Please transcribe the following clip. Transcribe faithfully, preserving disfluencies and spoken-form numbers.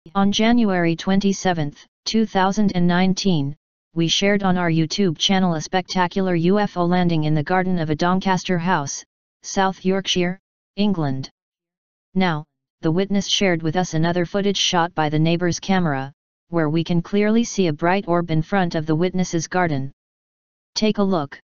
On January twenty-seventh, two thousand nineteen, we shared on our YouTube channel a spectacular U F O landing in the garden of a Doncaster house, South Yorkshire, England. Now, the witness shared with us another footage shot by the neighbor's camera, where we can clearly see a bright orb in front of the witness's garden. Take a look.